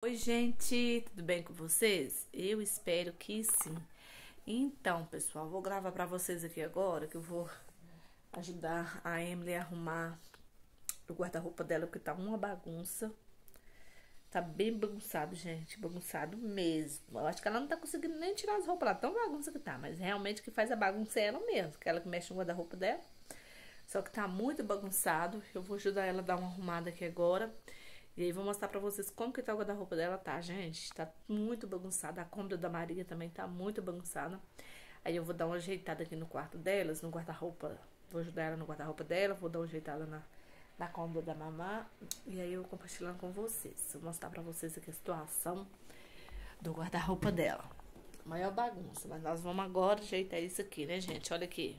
Oi, gente, tudo bem com vocês? Eu espero que sim. Então, pessoal, vou gravar pra vocês aqui agora que eu vou ajudar a Emily a arrumar o guarda-roupa dela, porque tá uma bagunça. Tá bem bagunçado, gente, bagunçado mesmo. Eu acho que ela não tá conseguindo nem tirar as roupas lá, tão bagunça que tá. Mas realmente que faz a bagunça é ela mesmo, que ela que mexe no guarda-roupa dela. Só que tá muito bagunçado. Eu vou ajudar ela a dar uma arrumada aqui agora. E aí vou mostrar pra vocês como que tá o guarda-roupa dela, tá, gente? Tá muito bagunçada. A cômoda da Maria também tá muito bagunçada. Aí eu vou dar uma ajeitada aqui no quarto delas, no guarda-roupa. Vou ajudar ela no guarda-roupa dela, vou dar uma ajeitada na cômoda da mamá. E aí eu vou compartilhando com vocês. Vou mostrar pra vocês aqui a situação do guarda-roupa dela. Maior bagunça, mas nós vamos agora ajeitar isso aqui, né, gente? Olha aqui.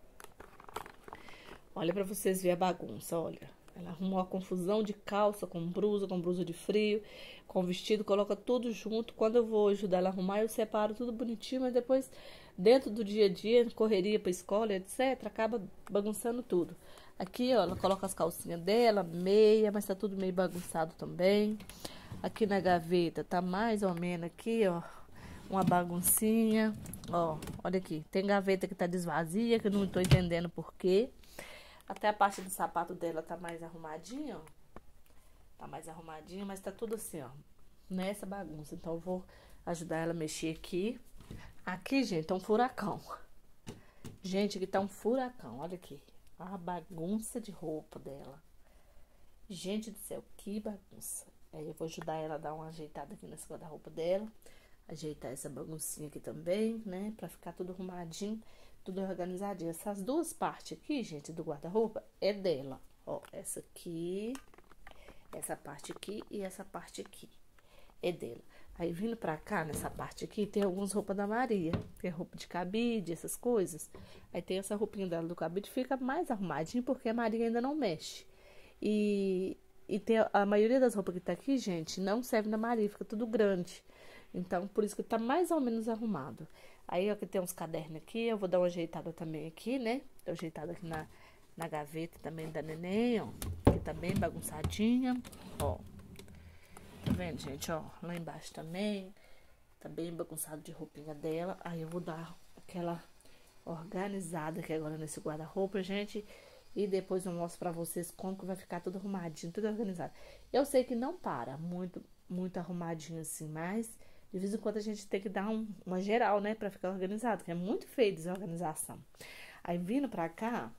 Olha pra vocês verem a bagunça, olha. Ela arrumou a confusão de calça com blusa de frio, com vestido, coloca tudo junto. Quando eu vou ajudar ela a arrumar, eu separo tudo bonitinho, mas depois, dentro do dia a dia, correria pra escola, etc., acaba bagunçando tudo. Aqui, ó, ela coloca as calcinhas dela, meia, mas tá tudo meio bagunçado também. Aqui na gaveta, tá mais ou menos aqui, ó, uma baguncinha. Ó, olha aqui, tem gaveta que tá desvazia, que eu não tô entendendo por quê. Até a parte do sapato dela tá mais arrumadinha, ó. Tá mais arrumadinha, mas tá tudo assim, ó. Nessa bagunça. Então, eu vou ajudar ela a mexer aqui. Aqui, gente, tá um furacão. Gente, aqui tá um furacão. Olha aqui. A bagunça de roupa dela. Gente do céu, que bagunça. Aí eu vou ajudar ela a dar uma ajeitada aqui nesse guarda-roupa dela. Ajeitar essa baguncinha aqui também, né? Pra ficar tudo arrumadinho. Tudo organizadinho. Essas duas partes aqui, gente, do guarda-roupa é dela. Ó, essa aqui, essa parte aqui e essa parte aqui é dela. Aí, vindo pra cá, nessa parte aqui, tem algumas roupas da Maria. Tem roupa de cabide, essas coisas. Aí tem essa roupinha dela do cabide, fica mais arrumadinho, porque a Maria ainda não mexe. E tem a maioria das roupas que tá aqui, gente, não serve na Maria, fica tudo grande. Então, por isso que tá mais ou menos arrumado. Aí, ó, que tem uns cadernos aqui, eu vou dar uma ajeitada também aqui, né? Dar uma ajeitada aqui na gaveta também da neném, ó. Que tá bem bagunçadinha, ó. Tá vendo, gente, ó? Lá embaixo também. Tá bem bagunçado de roupinha dela. Aí eu vou dar aquela organizada aqui agora nesse guarda-roupa, gente. E depois eu mostro pra vocês como que vai ficar tudo arrumadinho, tudo organizado. Eu sei que não para muito arrumadinho assim, mas de vez em quando a gente tem que dar uma geral, né? Pra ficar organizado, porque é muito feio desorganização. Aí, vindo pra cá,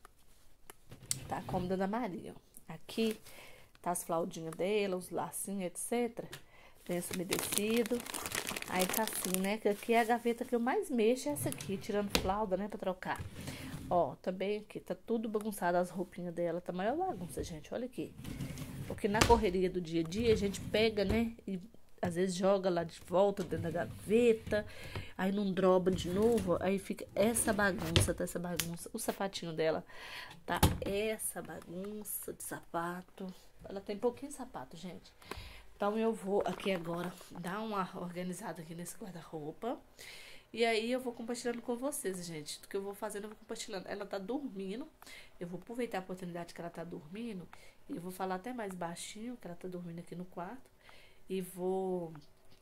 tá a cômoda da Maria, ó. Aqui tá as flaudinhas dela, os lacinhos, etc. Lenço umedecido. Aí tá assim, né? Que aqui é a gaveta que eu mais mexo, é essa aqui, tirando flauda, né? Pra trocar. Ó, também aqui tá tudo bagunçado, as roupinhas dela. Tá maior bagunça, gente, olha aqui. Porque na correria do dia a dia, a gente pega, né? E às vezes joga lá de volta dentro da gaveta, aí não droba de novo, aí fica essa bagunça, tá essa bagunça. O sapatinho dela tá essa bagunça de sapato. Ela tem pouquinho sapato, gente. Então eu vou aqui agora dar uma organizada aqui nesse guarda-roupa. E aí eu vou compartilhando com vocês, gente. O que eu vou fazendo, eu vou compartilhando. Ela tá dormindo. Eu vou aproveitar a oportunidade que ela tá dormindo. E eu vou falar até mais baixinho, que ela tá dormindo aqui no quarto. E vou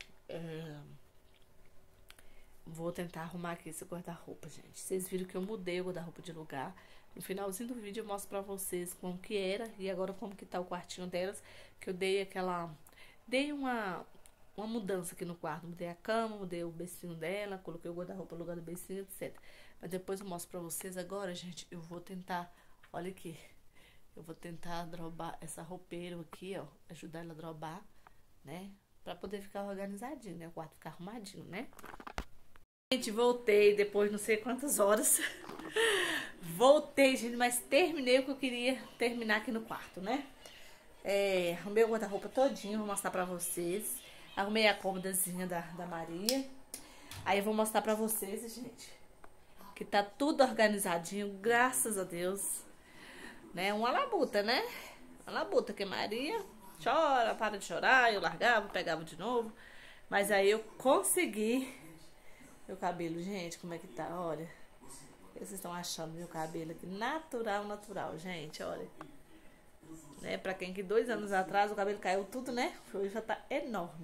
tentar arrumar aqui esse guarda-roupa, gente. Vocês viram que eu mudei o guarda-roupa de lugar. No finalzinho do vídeo eu mostro pra vocês como que era e agora como que tá o quartinho delas. Que eu dei uma mudança aqui no quarto. Mudei a cama, mudei o bercinho dela, coloquei o guarda-roupa no lugar do bercinho, etc. Mas depois eu mostro pra vocês agora, gente. Eu vou tentar, olha aqui. Eu vou tentar drobar essa roupeira aqui, ó. Ajudar ela a drobar, né? Pra poder ficar organizadinho, né? O quarto ficar arrumadinho, né? Gente, voltei depois não sei quantas horas. Voltei, gente, mas terminei o que eu queria terminar aqui no quarto, né? Arrumei o guarda-roupa todinho, vou mostrar pra vocês. Arrumei a cômodazinha da Maria. Aí eu vou mostrar pra vocês, gente, que tá tudo organizadinho, graças a Deus. Né? Uma labuta, né? Uma labuta que Maria chora, para de chorar, eu largava, pegava de novo. Mas aí eu consegui. Meu cabelo, gente, como é que tá? Olha. Vocês estão achando meu cabelo aqui natural, natural, gente, olha. Né? Pra quem que 2 anos atrás o cabelo caiu tudo, né? Hoje já tá enorme.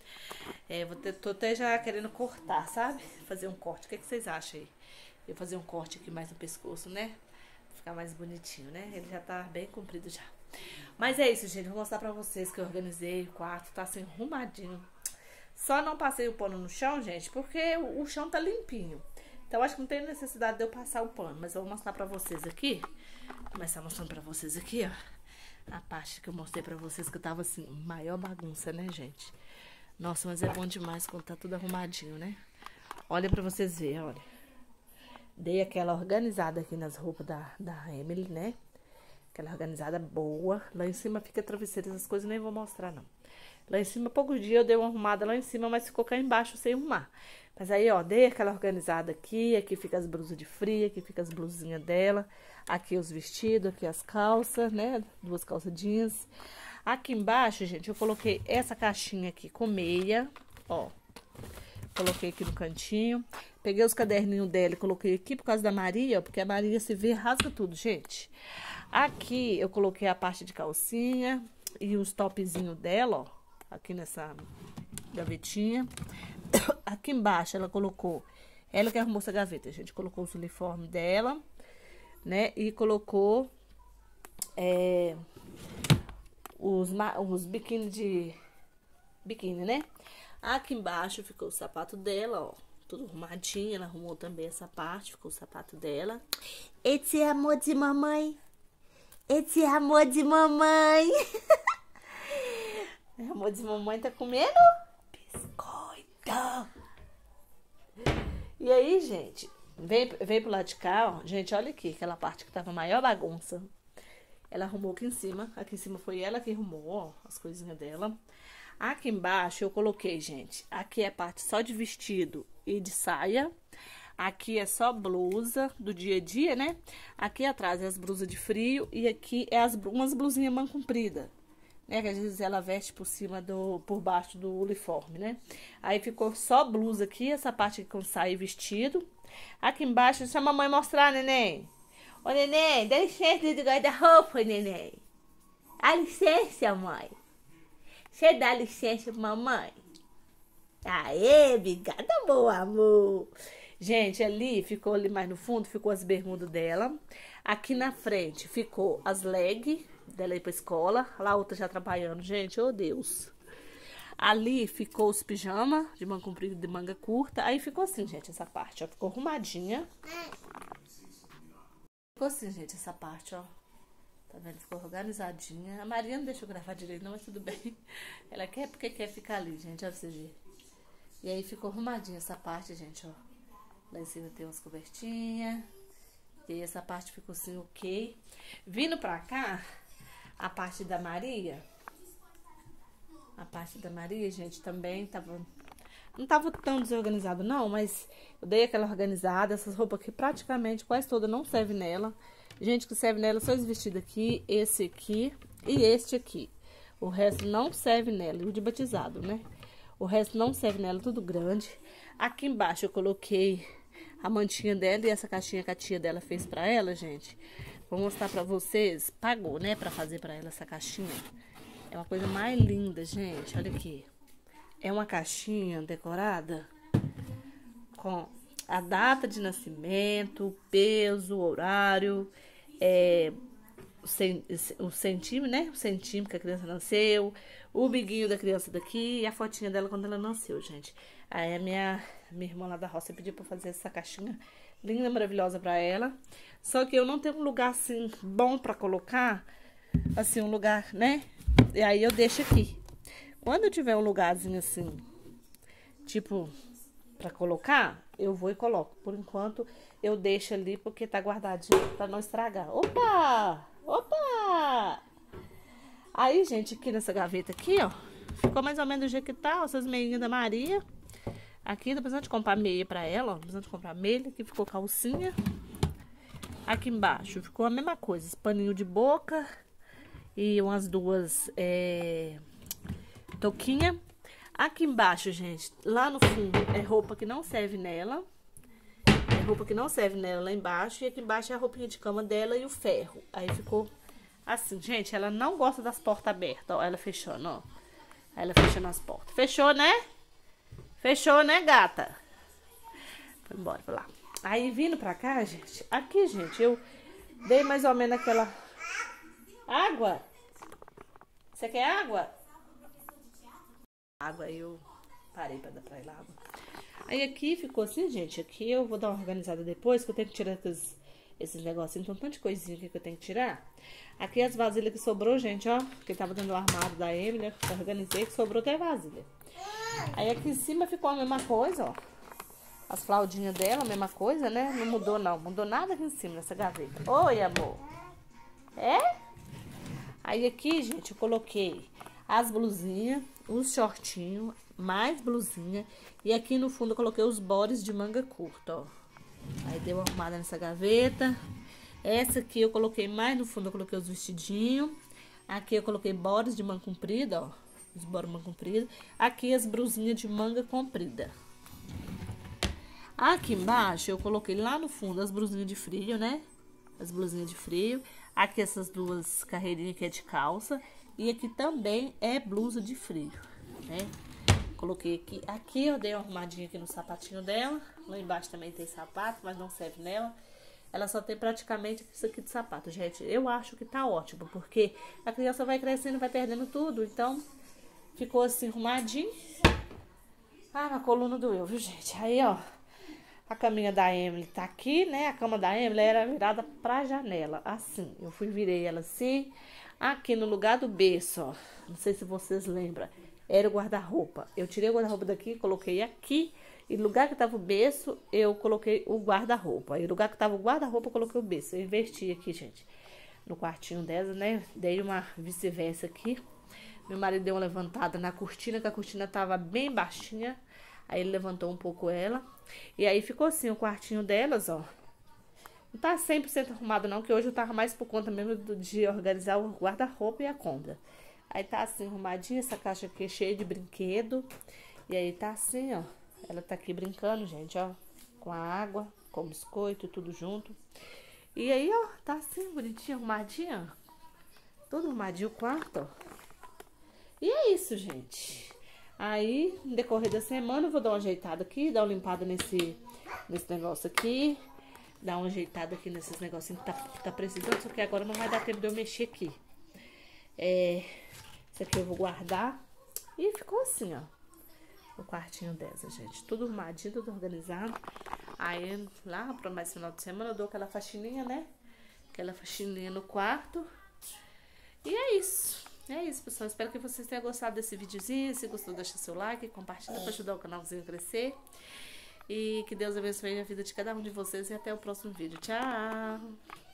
Tô até já querendo cortar, sabe? Fazer um corte. O que vocês acham aí? Eu fazer um corte aqui mais no pescoço, né? Ficar mais bonitinho, né? Ele já tá bem comprido já. Mas é isso, gente. Vou mostrar pra vocês que eu organizei o quarto. Tá assim, arrumadinho. Só não passei o pano no chão, gente, porque o chão tá limpinho. Então, acho que não tem necessidade de eu passar o pano. Mas eu vou mostrar pra vocês aqui. Vou começar mostrando pra vocês aqui, ó. A parte que eu mostrei pra vocês que tava assim, maior bagunça, né, gente? Nossa, mas é bom demais quando tá tudo arrumadinho, né? Olha pra vocês verem, olha. Dei aquela organizada aqui nas roupas da Emily, né? Aquela organizada boa. Lá em cima fica travesseiro, essas coisas nem vou mostrar, não. Lá em cima, poucos dias eu dei uma arrumada lá em cima, mas ficou cá embaixo sem arrumar. Mas aí, ó, dei aquela organizada aqui. Aqui fica as blusas de frio, aqui fica as blusinhas dela. Aqui os vestidos, aqui as calças, né? 2 calças jeans. Aqui embaixo, gente, eu coloquei essa caixinha aqui com meia, ó. Coloquei aqui no cantinho. Peguei os caderninhos dela e coloquei aqui por causa da Maria, ó, porque a Maria se vê, rasga tudo, gente. Aqui eu coloquei a parte de calcinha e os topzinhos dela, ó, aqui nessa gavetinha. Aqui embaixo ela colocou, ela que arrumou essa gaveta, gente, colocou os uniformes dela, né, e colocou os biquíni, né. Aqui embaixo ficou o sapato dela, ó, tudo arrumadinho, ela arrumou também essa parte, ficou o sapato dela. Esse é amor de mamãe, esse é amor de mamãe. Amor de mamãe tá comendo biscoito. E aí, gente, veio pro lado de cá, ó. Gente, olha aqui, aquela parte que tava a maior bagunça. Ela arrumou aqui em cima. Aqui em cima foi ela que arrumou, ó, as coisinhas dela. Aqui embaixo eu coloquei, gente, aqui é parte só de vestido e de saia. Aqui é só blusa do dia a dia, né? Aqui atrás é as blusas de frio e aqui é umas blusinhas manga comprida, né? Que às vezes ela veste por baixo do uniforme, né? Aí ficou só blusa aqui, essa parte aqui com saia e vestido. Aqui embaixo, deixa a mamãe mostrar, neném. Ô, neném, dá licença de guarda-roupa, neném. Dá licença, mãe. Você dá licença, mamãe? Aê, obrigada, meu amor. Gente, ali, ficou ali mais no fundo, ficou as bermudas dela. Aqui na frente ficou as legs dela ir pra escola. Lá a outra já trabalhando, gente, oh Deus. Ali ficou os pijamas de manga comprida e de manga curta. Aí ficou assim, gente, essa parte, ó. Ficou arrumadinha. Ficou assim, gente, essa parte, ó. Tá vendo? Ficou organizadinha. A Maria não deixou gravar direito, não, mas tudo bem. Ela quer porque quer ficar ali, gente, ó, pra vocês verem. E aí ficou arrumadinha essa parte, gente, ó. Lá em cima tem umas cobertinhas. E aí essa parte ficou assim, ok. Vindo pra cá, a parte da Maria. A parte da Maria, gente, também tava... Não tava tão desorganizado, não, mas eu dei aquela organizada. Essas roupas aqui, praticamente, quase toda não serve nela. Gente, que serve nela só esse vestido aqui, esse aqui e este aqui. O resto não serve nela. E o de batizado, né? O resto não serve nela, tudo grande. Aqui embaixo eu coloquei a mantinha dela e essa caixinha que a tia dela fez pra ela, gente. Vou mostrar pra vocês. Pagou, né, pra fazer pra ela essa caixinha. É uma coisa mais linda, gente. Olha aqui. É uma caixinha decorada com a data de nascimento, o peso, o horário, o centímetro, né? O centímetro que a criança nasceu, o biguinho da criança daqui e a fotinha dela quando ela nasceu, gente. Aí a minha irmã lá da roça pediu pra fazer essa caixinha linda, maravilhosa pra ela. Só que eu não tenho um lugar assim bom pra colocar, assim, um lugar, né? E aí eu deixo aqui. Quando eu tiver um lugarzinho assim, tipo, pra colocar, eu vou e coloco. Por enquanto, eu deixo ali porque tá guardadinho pra não estragar. Opa! Opa! Aí, gente, aqui nessa gaveta aqui, ó, ficou mais ou menos do jeito que tá, ó, essas meinhas da Maria. Aqui, tô precisando de comprar meia pra ela, ó, precisando de comprar meia. Aqui ficou calcinha. Aqui embaixo ficou a mesma coisa, esse paninho de boca e umas duas touquinha. Aqui embaixo, gente, lá no fundo é roupa que não serve nela. É roupa que não serve nela lá embaixo. E aqui embaixo é a roupinha de cama dela e o ferro. Aí ficou assim, gente, ela não gosta das portas abertas, ó, ela fechando, ó. Aí ela fechando as portas. Fechou, né? Fechou, né, gata? Foi embora pra lá. Aí vindo pra cá, gente. Aqui, gente, eu dei mais ou menos aquela... Água? Você quer água? Água, eu parei pra dar pra ela água. Aí aqui ficou assim, gente. Aqui eu vou dar uma organizada depois, que eu tenho que tirar esses negocinhos. Tem um tanto de coisinha aqui que eu tenho que tirar. Aqui as vasilhas que sobrou, gente, ó. Que tava dentro do armário da Emily, eu organizei, que sobrou até vasilha. Aí aqui em cima ficou a mesma coisa, ó. As fraldinhas dela, a mesma coisa, né? Não mudou, não. Mudou nada aqui em cima, nessa gaveta. Oi, amor. É? Aí aqui, gente, eu coloquei as blusinhas, os shortinhos, mais blusinha. E aqui no fundo eu coloquei os bores de manga curta, ó. Aí deu uma arrumada nessa gaveta. Essa aqui eu coloquei mais no fundo, eu coloquei os vestidinhos. Aqui eu coloquei bores de manga comprida, ó. Os bores de manga comprida. Aqui as blusinhas de manga comprida. Aqui embaixo eu coloquei lá no fundo as blusinhas de frio, né? As blusinhas de frio. Aqui essas duas carreirinhas que é de calça. E aqui também é blusa de frio, né? Coloquei aqui. Aqui eu dei uma arrumadinha aqui no sapatinho dela. Lá embaixo também tem sapato, mas não serve nela. Ela só tem praticamente isso aqui de sapato, gente. Eu acho que tá ótimo, porque a criança vai crescendo, vai perdendo tudo. Então, ficou assim arrumadinho. Ah, na coluna doeu, viu, gente? Aí, ó. A caminha da Emily tá aqui, né? A cama da Emily era virada pra janela, assim. Eu virei ela assim. Aqui no lugar do berço, ó. Não sei se vocês lembram. Era o guarda-roupa. Eu tirei o guarda-roupa daqui, coloquei aqui. E no lugar que tava o berço, eu coloquei o guarda-roupa. E no lugar que tava o guarda-roupa, eu coloquei o berço. Eu inverti aqui, gente. No quartinho dela, né? Dei uma vice-versa aqui. Meu marido deu uma levantada na cortina, que a cortina tava bem baixinha. Aí ele levantou um pouco ela. E aí ficou assim o quartinho delas, ó. Não tá 100% arrumado não, que hoje eu tava mais por conta mesmo de organizar o guarda-roupa e a cômoda. Aí tá assim arrumadinha, essa caixa aqui é cheia de brinquedo. E aí tá assim, ó. Ela tá aqui brincando, gente, ó. Com a água, com o biscoito, tudo junto. E aí, ó, tá assim, bonitinho, arrumadinha. Tudo arrumadinho o quarto, ó. E é isso, gente. Aí, no decorrer da semana, eu vou dar uma ajeitada aqui, dar uma limpada nesse negócio aqui. Dar uma ajeitada aqui nesses negocinhos que tá precisando, só que agora não vai dar tempo de eu mexer aqui. Isso aqui eu vou guardar. E ficou assim, ó. O quartinho dessa, gente. Tudo arrumadinho, tudo organizado. Aí, lá para mais final de semana, eu dou aquela faxininha, né? Aquela faxininha no quarto. E é isso. É isso, pessoal. Espero que vocês tenham gostado desse videozinho. Se gostou, deixa seu like, compartilha para ajudar o canalzinho a crescer. E que Deus abençoe a vida de cada um de vocês. E até o próximo vídeo. Tchau!